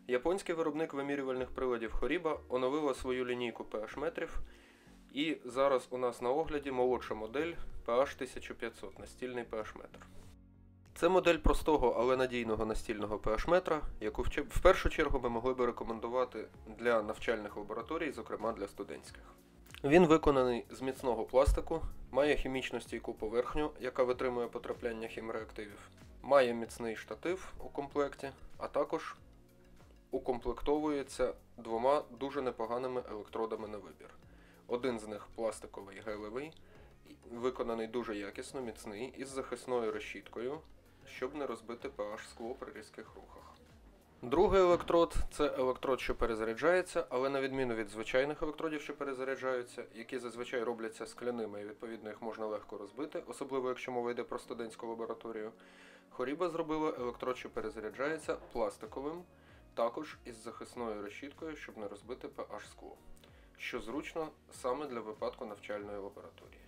Японський виробник вимірювальних приладів Horiba оновила свою лінійку pH-метрів, і зараз у нас на огляді молодша модель PH1500 настільний pH-метр. Це модель простого, але надійного настільного pH-метра, яку в першу чергу ми могли би рекомендувати для навчальних лабораторій, зокрема для студентських. Він виконаний з міцного пластику, має хімічно стійку поверхню, яка витримує потрапляння хімреактивів, має міцний штатив у комплекті, а також укомплектовується двома дуже непоганими електродами на вибір. Один з них пластиковий гелевий, виконаний дуже якісно, міцний, із захисною решіткою, щоб не розбити pH-скло при різких рухах. Другий електрод – це електрод, що перезаряджається, але на відміну від звичайних електродів, що перезаряджаються, які зазвичай робляться скляними і відповідно їх можна легко розбити, особливо якщо мова йде про студентську лабораторію, Horiba зробила електрод, що перезаряджається, пластиковим, також із захисною решіткою, щоб не розбити pH-скло, що зручно саме для випадку навчальної лабораторії.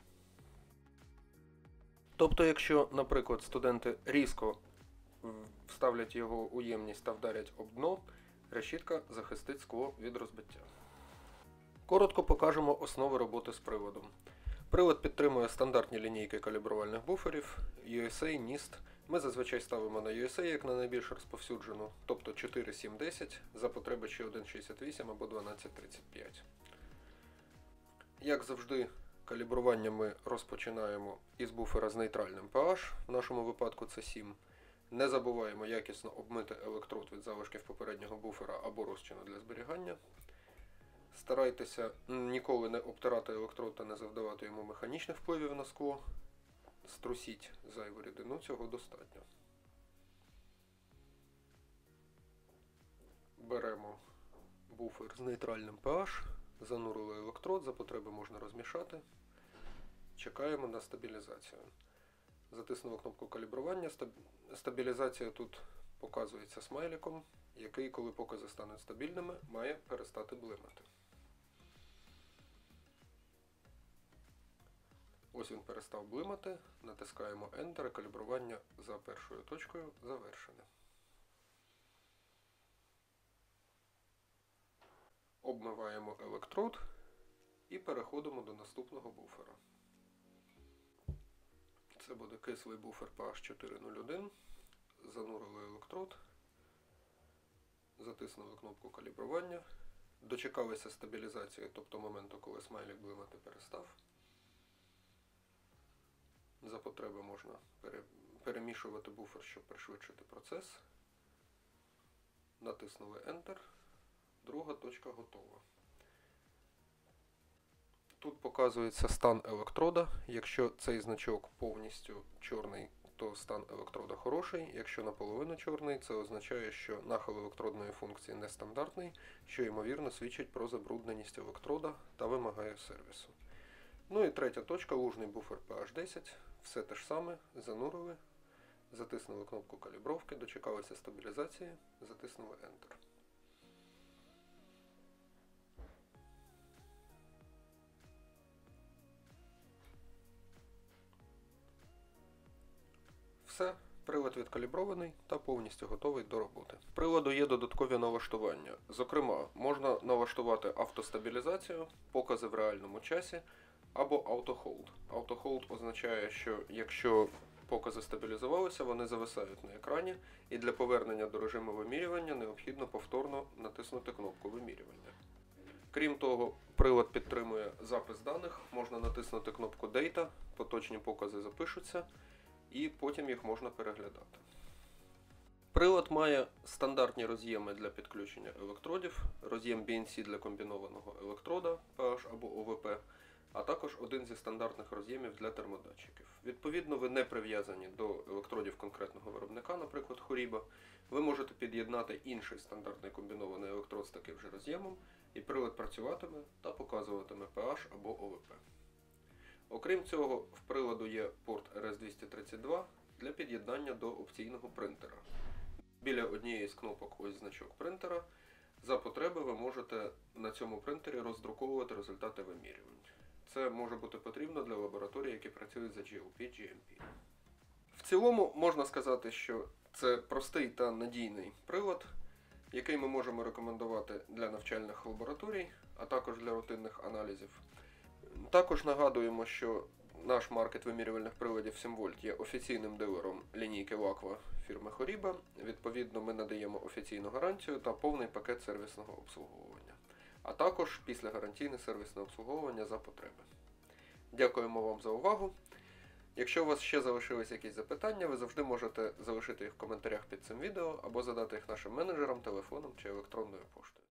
Тобто, якщо, наприклад, студенти різко вставлять його у ємність та вдарять об дно, решітка захистить скло від розбиття. Коротко покажемо основи роботи з приладом. Прилад підтримує стандартні лінійки калібрувальних буферів USA, NIST. Ми зазвичай ставимо на USA як на найбільш розповсюджену, тобто 4.7.10, за потреби чи 1.68 або 12.35. Як завжди, калібрування ми розпочинаємо із буфера з нейтральним pH, в нашому випадку це 7. Не забуваємо якісно обмити електрод від залишків попереднього буфера або розчину для зберігання. Старайтеся ніколи не обтирати електрод та не завдавати йому механічних впливів на скло. Струсіть зайву рідину, цього достатньо. Беремо буфер з нейтральним pH, занурили електрод, за потреби можна розмішати. Чекаємо на стабілізацію. Затиснули кнопку калібрування. Стабілізація тут показується смайликом, який, коли покази стануть стабільними, має перестати блимати. Ось він перестав блимати, натискаємо Enter, і калібрування за першою точкою завершене. Обмиваємо електрод і переходимо до наступного буфера. Це буде кислий буфер PH401. Занурили електрод, затиснули кнопку калібрування, дочекалися стабілізації, тобто моменту, коли смайлик блимати перестав. За потреби можна перемішувати буфер, щоб пришвидшити процес. Натиснули Enter. Друга точка готова. Тут показується стан електрода. Якщо цей значок повністю чорний, то стан електрода хороший. Якщо наполовину чорний, це означає, що нахил електродної функції нестандартний, що ймовірно свідчить про забрудненість електрода та вимагає сервісу. Ну і третя точка, лужний буфер PH10. Все те ж саме, занурили, затиснули кнопку калібровки, дочекалися стабілізації, затиснули Enter. Все, прилад відкалібрований та повністю готовий до роботи. В приладу є додаткові налаштування. Зокрема, можна налаштувати автостабілізацію, покази в реальному часі або AutoHold. AutoHold означає, що якщо покази стабілізувалися, вони зависають на екрані, і для повернення до режиму вимірювання необхідно повторно натиснути кнопку вимірювання. Крім того, прилад підтримує запис даних, можна натиснути кнопку Data, поточні покази запишуться, і потім їх можна переглядати. Прилад має стандартні роз'єми для підключення електродів, роз'єм BNC для комбінованого електрода PH або ОВП, а також один зі стандартних роз'ємів для термодатчиків. Відповідно, ви не прив'язані до електродів конкретного виробника, наприклад, Horiba. Ви можете під'єднати інший стандартний комбінований електрод з таким же роз'ємом, і прилад працюватиме та показуватиме PH або ОВП. Окрім цього, в приладу є порт RS-232 для під'єднання до опційного принтера. Біля однієї з кнопок ось значок принтера. За потреби ви можете на цьому принтері роздруковувати результати вимірювань. Це може бути потрібно для лабораторій, які працюють за GLP, GMP. В цілому можна сказати, що це простий та надійний прилад, який ми можемо рекомендувати для навчальних лабораторій, а також для рутинних аналізів. Також нагадуємо, що наш маркет вимірювальних приладів 7 вольт є офіційним дилером лінійки Laqua фірми Horiba. Відповідно, ми надаємо офіційну гарантію та повний пакет сервісного обслуговування, а також післягарантійне сервісне обслуговування за потреби. Дякуємо вам за увагу. Якщо у вас ще залишились якісь запитання, ви завжди можете залишити їх в коментарях під цим відео або задати їх нашим менеджерам, телефоном чи електронною поштою.